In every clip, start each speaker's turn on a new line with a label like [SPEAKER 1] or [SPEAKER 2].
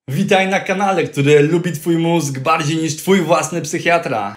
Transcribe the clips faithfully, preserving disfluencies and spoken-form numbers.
[SPEAKER 1] Witaj na kanale, który lubi twój mózg bardziej niż twój własny psychiatra.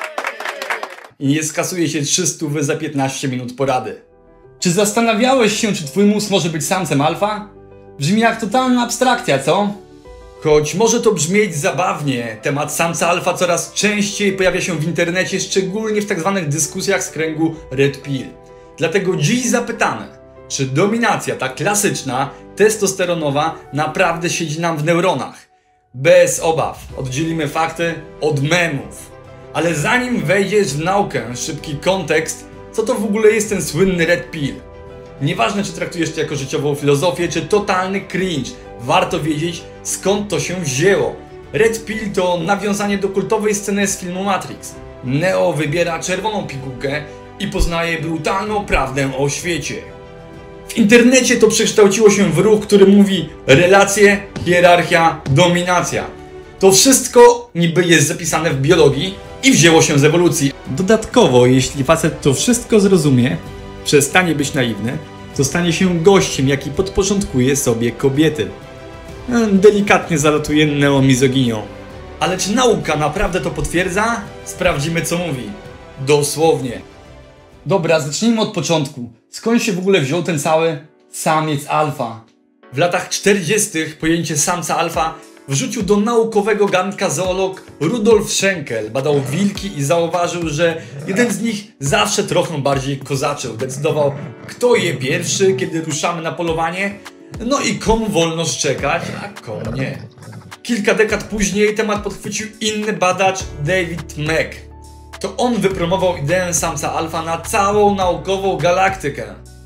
[SPEAKER 1] I nie skasuje się trzysta za piętnaście minut porady. Czy zastanawiałeś się, czy twój mózg może być samcem alfa? Brzmi jak totalna abstrakcja, co? Choć może to brzmieć zabawnie, temat samca alfa coraz częściej pojawia się w internecie, szczególnie w tak zwanych dyskusjach z kręgu Red Pill. Dlatego dziś zapytamy, czy dominacja ta klasyczna, testosteronowa naprawdę siedzi nam w neuronach? Bez obaw, oddzielimy fakty od memów. Ale zanim wejdziesz w naukę, szybki kontekst, co to w ogóle jest ten słynny Red Pill? Nieważne, czy traktujesz to jako życiową filozofię, czy totalny cringe, warto wiedzieć, skąd to się wzięło. Red Pill to nawiązanie do kultowej sceny z filmu Matrix. Neo wybiera czerwoną pigułkę i poznaje brutalną prawdę o świecie. W internecie to przekształciło się w ruch, który mówi relacje, hierarchia, dominacja. To wszystko niby jest zapisane w biologii i wzięło się z ewolucji. Dodatkowo, jeśli facet to wszystko zrozumie, przestanie być naiwny, to stanie się gościem, jaki podporządkuje sobie kobiety. Delikatnie zalatuje neomizoginią. Ale czy nauka naprawdę to potwierdza? Sprawdzimy, co mówi. Dosłownie. Dobra, zacznijmy od początku. Skąd się w ogóle wziął ten cały samiec alfa? W latach czterdziestych pojęcie samca alfa wrzucił do naukowego garnka zoolog Rudolf Schenkel. Badał wilki i zauważył, że jeden z nich zawsze trochę bardziej kozaczył. Decydował, kto je pierwszy, kiedy ruszamy na polowanie, no i komu wolno szczekać, a komu nie. Kilka dekad później temat podchwycił inny badacz, David Mech. To on wypromował ideę samca alfa na całą naukową galaktykę.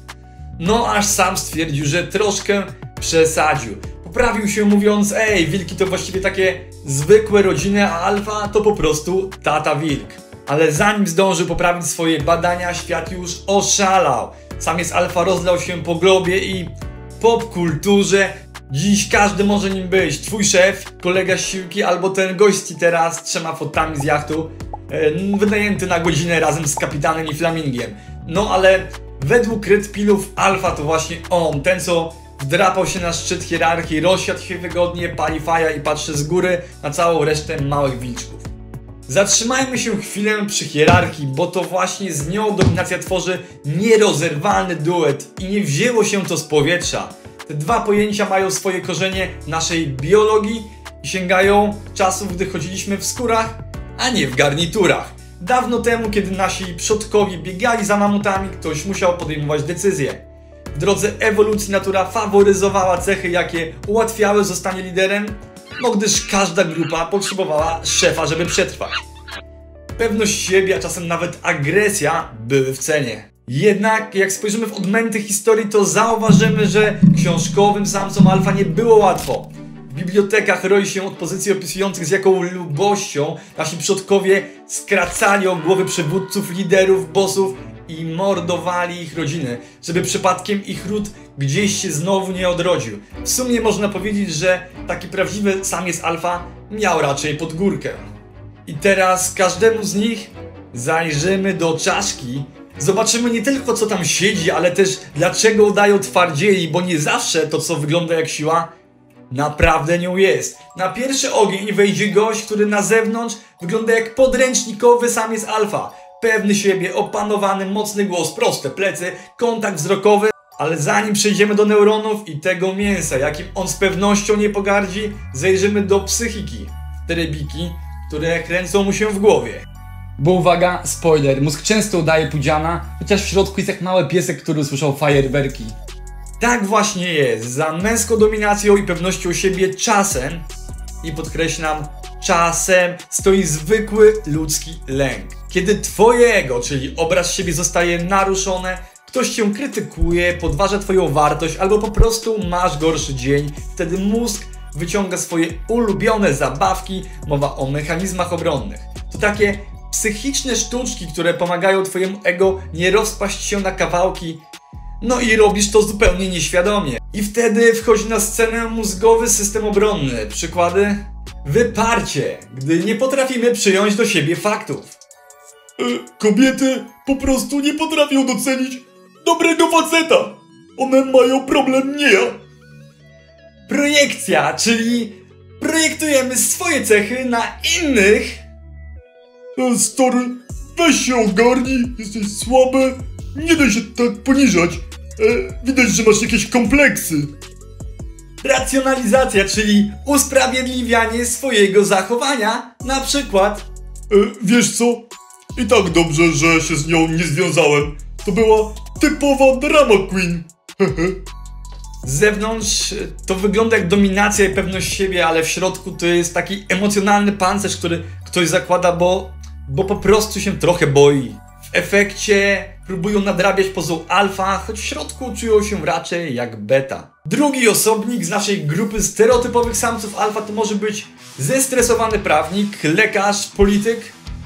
[SPEAKER 1] No aż sam stwierdził, że troszkę przesadził. Poprawił się mówiąc, ej, wilki to właściwie takie zwykłe rodziny, a alfa to po prostu tata wilk. Ale zanim zdążył poprawić swoje badania, świat już oszalał. Samiec alfa rozlał się po globie i popkulturze. Dziś każdy może nim być. Twój szef, kolega z siłki albo ten gość z Twittera z trzema fotami z jachtu, e, wynajęty na godzinę razem z kapitanem i flamingiem. No ale według Red Pillów alfa to właśnie on, ten co wdrapał się na szczyt hierarchii, rozsiadł się wygodnie, pali faja i patrzy z góry na całą resztę małych wilczków. Zatrzymajmy się chwilę przy hierarchii, bo to właśnie z nią dominacja tworzy nierozerwalny duet i nie wzięło się to z powietrza. Te dwa pojęcia mają swoje korzenie w naszej biologii i sięgają czasów, gdy chodziliśmy w skórach, a nie w garniturach. Dawno temu, kiedy nasi przodkowie biegali za mamutami, ktoś musiał podejmować decyzje. W drodze ewolucji natura faworyzowała cechy, jakie ułatwiały zostanie liderem, no gdyż każda grupa potrzebowała szefa, żeby przetrwać. Pewność siebie, a czasem nawet agresja były w cenie. Jednak jak spojrzymy w odmęty historii, to zauważymy, że książkowym samcom alfa nie było łatwo. W bibliotekach roi się od pozycji opisujących, z jaką lubością nasi przodkowie skracali o głowy przywódców, liderów, bossów i mordowali ich rodziny, żeby przypadkiem ich ród gdzieś się znowu nie odrodził. W sumie można powiedzieć, że taki prawdziwy samiec alfa miał raczej pod górkę. I teraz każdemu z nich zajrzymy do czaszki. Zobaczymy nie tylko, co tam siedzi, ale też dlaczego udają twardzieli, bo nie zawsze to, co wygląda jak siła, naprawdę nią jest. Na pierwszy ogień wejdzie gość, który na zewnątrz wygląda jak podręcznikowy samiec alfa. Pewny siebie, opanowany, mocny głos, proste plecy, kontakt wzrokowy. Ale zanim przejdziemy do neuronów i tego mięsa, jakim on z pewnością nie pogardzi, zajrzymy do psychiki. Trybiki, które kręcą mu się w głowie. Bo uwaga, spoiler, mózg często udaje pudziana, chociaż w środku jest jak mały piesek, który usłyszał fajerwerki. Tak właśnie jest, za męską dominacją i pewnością siebie czasem, i podkreślam, czasem stoi zwykły ludzki lęk. Kiedy twoje ego, czyli obraz siebie zostaje naruszone, ktoś cię krytykuje, podważa twoją wartość albo po prostu masz gorszy dzień, wtedy mózg wyciąga swoje ulubione zabawki, mowa o mechanizmach obronnych. To takie psychiczne sztuczki, które pomagają twojemu ego nie rozpaść się na kawałki. No i robisz to zupełnie nieświadomie. I wtedy wchodzi na scenę mózgowy system obronny. Przykłady? Wyparcie, gdy nie potrafimy przyjąć do siebie faktów. E, kobiety po prostu nie potrafią docenić dobrego faceta. One mają problem, nie ja. Projekcja, czyli projektujemy swoje cechy na innych.
[SPEAKER 2] E, stary, weź się ogarnij, jesteś słaby, nie daj się tak poniżać. E, widać, że masz jakieś kompleksy.
[SPEAKER 1] Racjonalizacja, czyli usprawiedliwianie swojego zachowania, na przykład.
[SPEAKER 2] E, wiesz co? I tak dobrze, że się z nią nie związałem. To była typowa drama queen. Hehe.
[SPEAKER 1] Z zewnątrz to wygląda jak dominacja i pewność siebie, ale w środku to jest taki emocjonalny pancerz, który ktoś zakłada, bo, bo po prostu się trochę boi. W efekcie próbują nadrabiać pozą alfa, choć w środku czują się raczej jak beta. Drugi osobnik z naszej grupy stereotypowych samców alfa to może być zestresowany prawnik, lekarz, polityk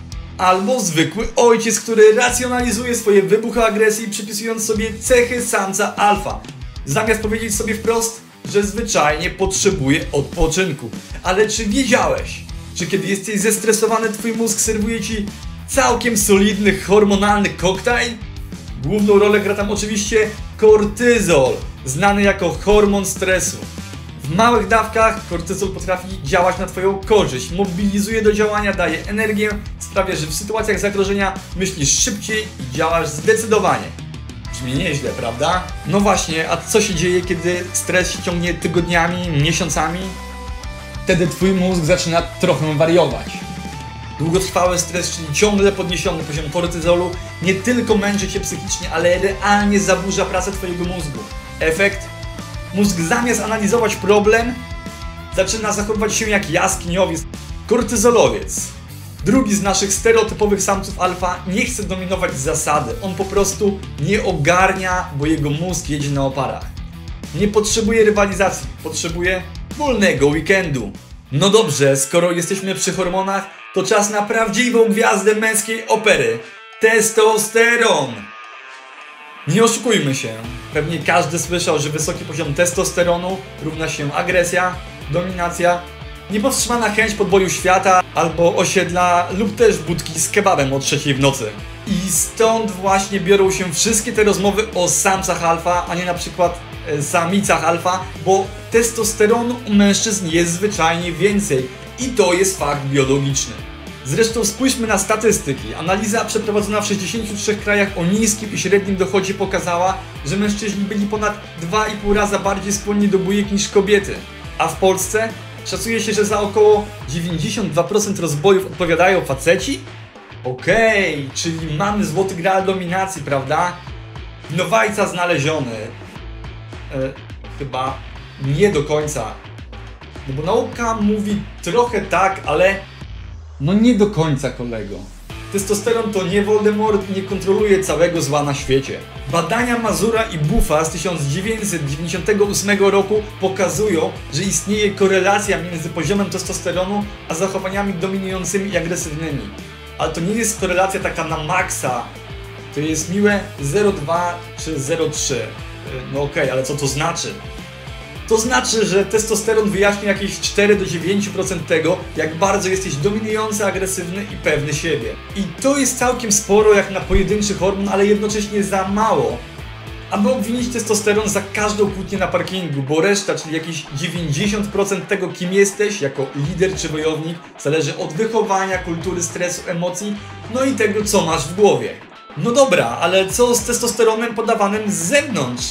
[SPEAKER 1] albo zwykły ojciec, który racjonalizuje swoje wybuchy agresji, przypisując sobie cechy samca alfa. Zamiast powiedzieć sobie wprost, że zwyczajnie potrzebuje odpoczynku. Ale czy wiedziałeś, że kiedy jesteś zestresowany, twój mózg serwuje ci całkiem solidny hormonalny koktajl? Główną rolę gra tam oczywiście kortyzol, znany jako hormon stresu. W małych dawkach kortyzol potrafi działać na twoją korzyść, mobilizuje do działania, daje energię, sprawia, że w sytuacjach zagrożenia myślisz szybciej i działasz zdecydowanie. Brzmi nieźle, prawda? No właśnie, a co się dzieje, kiedy stres się ciągnie tygodniami, miesiącami? Wtedy twój mózg zaczyna trochę wariować. Długotrwały stres, czyli ciągle podniesiony poziom kortyzolu, nie tylko męczy cię psychicznie, ale realnie zaburza pracę twojego mózgu. Efekt? Mózg zamiast analizować problem, zaczyna zachowywać się jak jaskiniowiec, kortyzolowiec. Drugi z naszych stereotypowych samców alfa nie chce dominować zasady, on po prostu nie ogarnia, bo jego mózg jedzie na oparach. Nie potrzebuje rywalizacji, potrzebuje wolnego weekendu. No dobrze, skoro jesteśmy przy hormonach, to czas na prawdziwą gwiazdę męskiej opery – testosteron. Nie oszukujmy się, pewnie każdy słyszał, że wysoki poziom testosteronu równa się agresja, dominacja, niepowstrzymana chęć podboju świata albo osiedla lub też budki z kebabem o trzeciej w nocy. I stąd właśnie biorą się wszystkie te rozmowy o samcach alfa, a nie na przykład e, samicach alfa, bo testosteronu u mężczyzn jest zwyczajnie więcej i to jest fakt biologiczny. Zresztą spójrzmy na statystyki. Analiza przeprowadzona w sześćdziesięciu trzech krajach o niskim i średnim dochodzie pokazała, że mężczyźni byli ponad dwa i pół raza bardziej skłonni do bujek niż kobiety. A w Polsce szacuje się, że za około dziewięćdziesiąt dwa procent rozbojów odpowiadają faceci? Okej, okay, czyli mamy złoty graal dominacji, prawda? Winowajca znaleziony. E, chyba nie do końca. No bo nauka mówi trochę tak, ale no nie do końca, kolego. Testosteron to nie Voldemort i nie kontroluje całego zła na świecie. Badania Mazura i Buffa z tysiąc dziewięćset dziewięćdziesiątego ósmego roku pokazują, że istnieje korelacja między poziomem testosteronu a zachowaniami dominującymi i agresywnymi. Ale to nie jest korelacja taka na maksa. To jest miłe zero przecinek dwa czy zero przecinek trzy. No okej, okay, ale co to znaczy? To znaczy, że testosteron wyjaśnia jakieś cztery do dziewięciu procent tego, jak bardzo jesteś dominujący, agresywny i pewny siebie. I to jest całkiem sporo jak na pojedynczy hormon, ale jednocześnie za mało, aby obwinić testosteron za każdą kłótnię na parkingu, bo reszta, czyli jakieś dziewięćdziesiąt procent tego, kim jesteś, jako lider czy wojownik, zależy od wychowania, kultury, stresu, emocji, no i tego, co masz w głowie. No dobra, ale co z testosteronem podawanym z zewnątrz?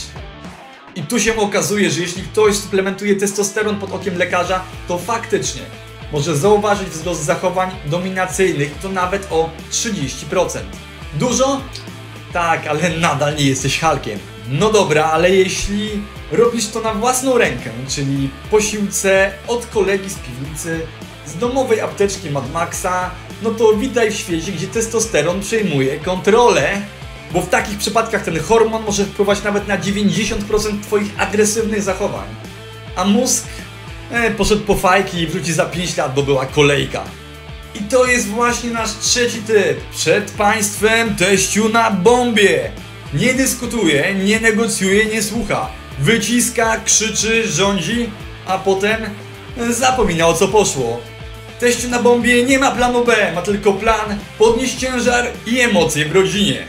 [SPEAKER 1] I tu się okazuje, że jeśli ktoś suplementuje testosteron pod okiem lekarza, to faktycznie może zauważyć wzrost zachowań dominacyjnych, to nawet o trzydzieści procent. Dużo? Tak, ale nadal nie jesteś Hulkiem. No dobra, ale jeśli robisz to na własną rękę, czyli po siłce, od kolegi z piwnicy, z domowej apteczki Mad Maxa, no to witaj w świecie, gdzie testosteron przejmuje kontrolę. Bo w takich przypadkach ten hormon może wpływać nawet na dziewięćdziesiąt procent twoich agresywnych zachowań. A mózg e, poszedł po fajki i wróci za pięć lat, bo była kolejka. I to jest właśnie nasz trzeci typ. Przed państwem teściu na bombie. Nie dyskutuje, nie negocjuje, nie słucha. Wyciska, krzyczy, rządzi, a potem zapomina, o co poszło. Teściu na bombie nie ma planu B, ma tylko plan podnieść ciężar i emocje w rodzinie.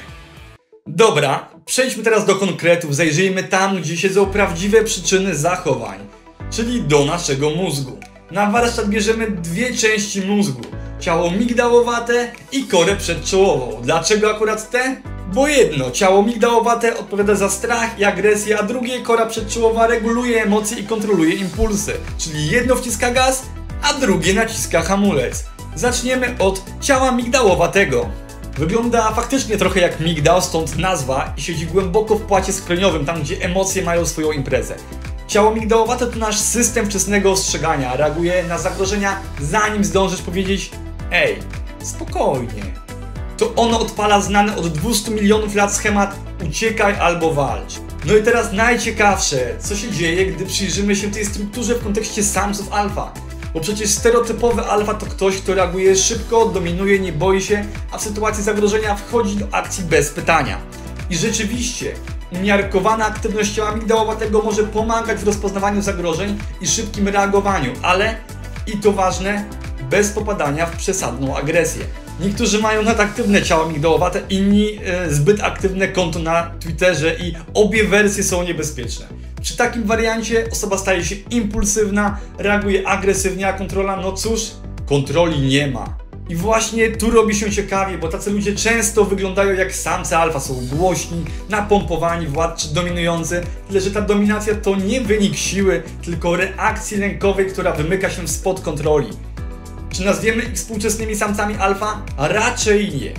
[SPEAKER 1] Dobra, przejdźmy teraz do konkretów, zajrzyjmy tam, gdzie siedzą prawdziwe przyczyny zachowań, czyli do naszego mózgu. Na warsztat bierzemy dwie części mózgu. Ciało migdałowate i korę przedczołową. Dlaczego akurat te? Bo jedno, ciało migdałowate odpowiada za strach i agresję, a drugie, kora przedczołowa, reguluje emocje i kontroluje impulsy. Czyli jedno wciska gaz, a drugie naciska hamulec. Zaczniemy od ciała migdałowatego. Wygląda faktycznie trochę jak migdał, stąd nazwa, i siedzi głęboko w płacie skroniowym, tam gdzie emocje mają swoją imprezę. Ciało migdałowate to nasz system wczesnego ostrzegania, reaguje na zagrożenia zanim zdążysz powiedzieć: ej, spokojnie. To ono odpala znany od dwustu milionów lat schemat uciekaj albo walcz. No i teraz najciekawsze, co się dzieje, gdy przyjrzymy się tej strukturze w kontekście samców alfa. Bo przecież stereotypowy alfa to ktoś, kto reaguje szybko, dominuje, nie boi się, a w sytuacji zagrożenia wchodzi do akcji bez pytania. I rzeczywiście, umiarkowana aktywność ciała migdałowatego może pomagać w rozpoznawaniu zagrożeń i szybkim reagowaniu, ale, i to ważne, bez popadania w przesadną agresję. Niektórzy mają nadaktywne ciało migdałowate, inni e, zbyt aktywne konto na Twitterze i obie wersje są niebezpieczne. Przy takim wariancie osoba staje się impulsywna, reaguje agresywnie, a kontrola, no cóż, kontroli nie ma. I właśnie tu robi się ciekawie, bo tacy ludzie często wyglądają jak samce alfa, są głośni, napompowani, władczy, dominujący, tyle że ta dominacja to nie wynik siły, tylko reakcji lękowej, która wymyka się spod kontroli. Czy nazwiemy ich współczesnymi samcami alfa? A raczej nie.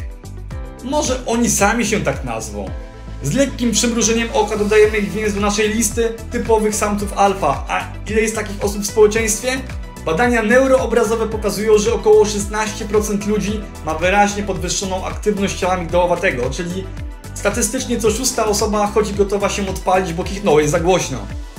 [SPEAKER 1] Może oni sami się tak nazwą. Z lekkim przymrużeniem oka dodajemy ich więc do naszej listy typowych samców alfa. A ile jest takich osób w społeczeństwie? Badania neuroobrazowe pokazują, że około szesnaście procent ludzi ma wyraźnie podwyższoną aktywność ciała migdałowatego, czyli statystycznie co szósta osoba chodzi gotowa się odpalić, bo kichnęło jest za głośno.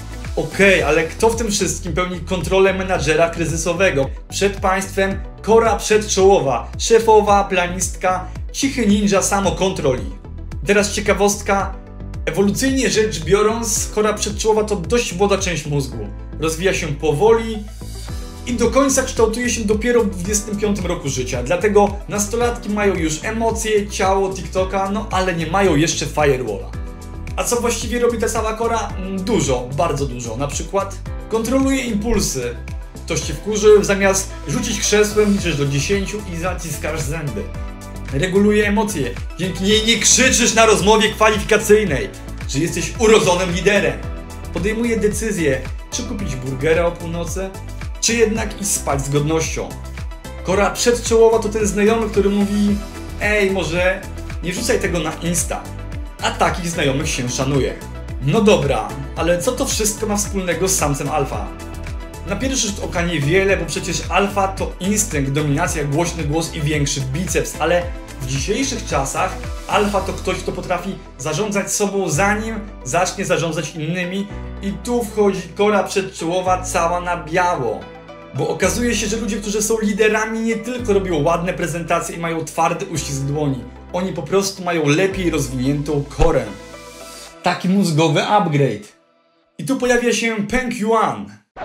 [SPEAKER 1] Okej, okay, ale kto w tym wszystkim pełni kontrolę menadżera kryzysowego? Przed państwem kora przedczołowa, szefowa, planistka, cichy ninja samokontroli. Teraz ciekawostka. Ewolucyjnie rzecz biorąc, kora przedczołowa to dość młoda część mózgu. Rozwija się powoli i do końca kształtuje się dopiero w dwudziestym piątym roku życia. Dlatego nastolatki mają już emocje, ciało, TikToka, no ale nie mają jeszcze firewalla. A co właściwie robi ta sama kora? Dużo, bardzo dużo. Na przykład kontroluje impulsy. Ktoś cię wkurzy, zamiast rzucić krzesłem liczysz do dziesięciu i zaciskasz zęby. Reguluje emocje. Dzięki niej nie krzyczysz na rozmowie kwalifikacyjnej, że jesteś urodzonym liderem. Podejmuje decyzję, czy kupić burgera o północy, czy jednak iść spać z godnością. Kora przedczołowa to ten znajomy, który mówi: ej, może nie wrzucaj tego na Insta. A takich znajomych się szanuje. No dobra, ale co to wszystko ma wspólnego z samcem alfa? Na pierwszy rzut oka niewiele, bo przecież alfa to instynkt, dominacja, głośny głos i większy biceps, ale w dzisiejszych czasach alfa to ktoś, kto potrafi zarządzać sobą, zanim zacznie zarządzać innymi, i tu wchodzi kora przedczołowa cała na biało. Bo okazuje się, że ludzie, którzy są liderami, nie tylko robią ładne prezentacje i mają twardy uścisk dłoni. Oni po prostu mają lepiej rozwiniętą korę. Taki mózgowy upgrade. I tu pojawia się Peng Yuan.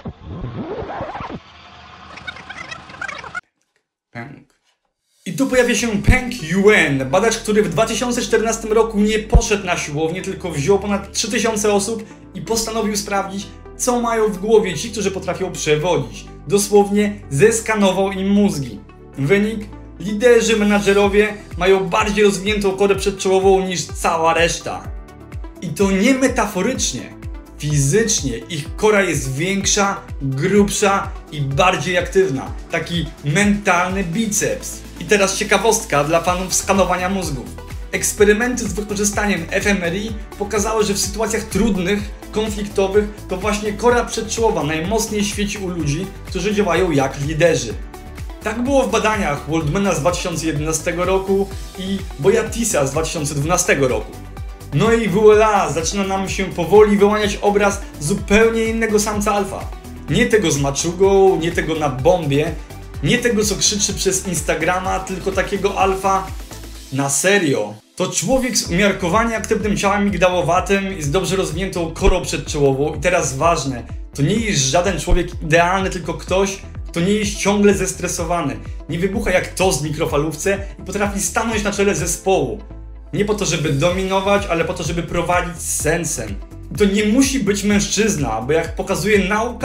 [SPEAKER 1] Peng. I tu pojawia się Peng Yuan, badacz, który w dwa tysiące czternastym roku nie poszedł na siłownię, tylko wziął ponad trzy tysiące osób i postanowił sprawdzić, co mają w głowie ci, którzy potrafią przewodzić. Dosłownie zeskanował im mózgi. Wynik? Liderzy, menadżerowie mają bardziej rozwiniętą korę przedczołową niż cała reszta. I to nie metaforycznie. Fizycznie ich kora jest większa, grubsza i bardziej aktywna. Taki mentalny biceps. I teraz ciekawostka dla fanów skanowania mózgów. Eksperymenty z wykorzystaniem F M R I pokazały, że w sytuacjach trudnych, konfliktowych to właśnie kora przedczołowa najmocniej świeci u ludzi, którzy działają jak liderzy. Tak było w badaniach Waldmana z dwa tysiące jedenastego roku i Boyatisa z dwa tysiące dwunastego roku. No i voilà, zaczyna nam się powoli wyłaniać obraz zupełnie innego samca alfa. Nie tego z maczugą, nie tego na bombie, nie tego, co krzyczy przez Instagrama, tylko takiego alfa na serio. To człowiek z umiarkowanie aktywnym ciałem migdałowatym i z dobrze rozwiniętą korą przedczołową. I teraz ważne, to nie jest żaden człowiek idealny, tylko ktoś, kto nie jest ciągle zestresowany. Nie wybucha jak to z mikrofalówce i potrafi stanąć na czele zespołu. Nie po to, żeby dominować, ale po to, żeby prowadzić z sensem. I to nie musi być mężczyzna, bo jak pokazuje nauka,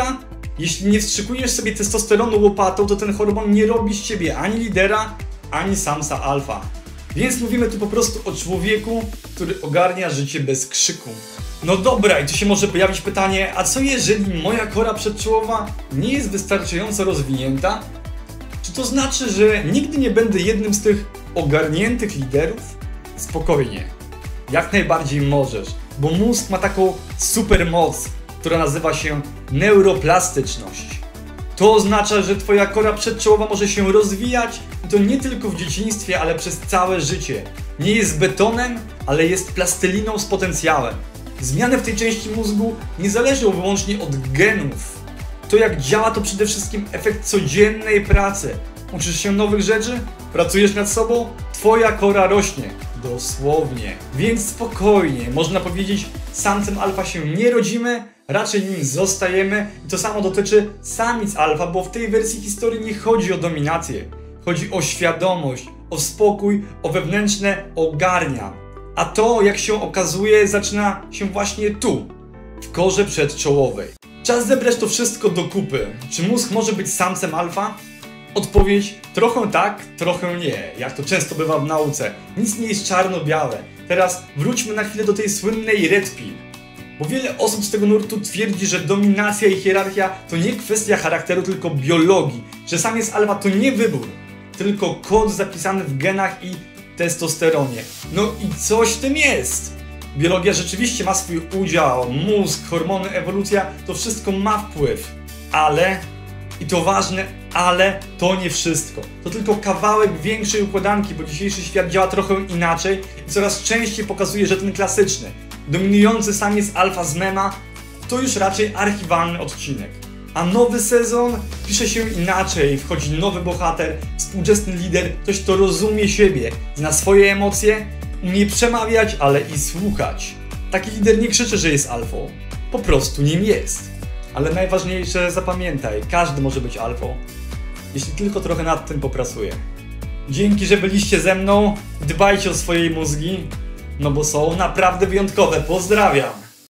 [SPEAKER 1] Jeśli nie wstrzykujesz sobie testosteronu łopatą, to ten hormon nie robi z ciebie ani lidera, ani samca alfa. Więc mówimy tu po prostu o człowieku, który ogarnia życie bez krzyku. No dobra, i tu się może pojawić pytanie, a co jeżeli moja kora przedczołowa nie jest wystarczająco rozwinięta? Czy to znaczy, że nigdy nie będę jednym z tych ogarniętych liderów? Spokojnie. Jak najbardziej możesz, bo mózg ma taką super moc, która nazywa się neuroplastyczność. To oznacza, że twoja kora przedczołowa może się rozwijać i to nie tylko w dzieciństwie, ale przez całe życie. Nie jest betonem, ale jest plasteliną z potencjałem. Zmiany w tej części mózgu nie zależą wyłącznie od genów. To jak działa, to przede wszystkim efekt codziennej pracy. Uczysz się nowych rzeczy? Pracujesz nad sobą? Twoja kora rośnie. Dosłownie. Więc spokojnie, można powiedzieć, samcem alfa się nie rodzimy, raczej nim zostajemy. I to samo dotyczy samic alfa, bo w tej wersji historii nie chodzi o dominację. Chodzi o świadomość, o spokój, o wewnętrzne ogarnia. A to, jak się okazuje, zaczyna się właśnie tu, w korze przedczołowej. Czas zebrać to wszystko do kupy. Czy mózg może być samcem alfa? Odpowiedź: trochę tak, trochę nie, jak to często bywa w nauce. Nic nie jest czarno-białe. Teraz wróćmy na chwilę do tej słynnej red pill. Bo wiele osób z tego nurtu twierdzi, że dominacja i hierarchia to nie kwestia charakteru, tylko biologii. Że samiec alfa to nie wybór, tylko kod zapisany w genach i testosteronie. No i coś w tym jest. Biologia rzeczywiście ma swój udział, mózg, hormony, ewolucja, to wszystko ma wpływ. Ale, i to ważne, ale to nie wszystko. To tylko kawałek większej układanki, bo dzisiejszy świat działa trochę inaczej i coraz częściej pokazuje, że ten klasyczny, dominujący samiec alfa z mema to już raczej archiwalny odcinek. A nowy sezon pisze się inaczej, wchodzi nowy bohater, współczesny lider, ktoś, kto rozumie siebie, zna swoje emocje, umie przemawiać, ale i słuchać. Taki lider nie krzyczy, że jest alfą, po prostu nim jest. Ale najważniejsze, zapamiętaj, każdy może być alfą, jeśli tylko trochę nad tym popracuje. Dzięki, że byliście ze mną, dbajcie o swoje mózgi, no bo są naprawdę wyjątkowe. Pozdrawiam!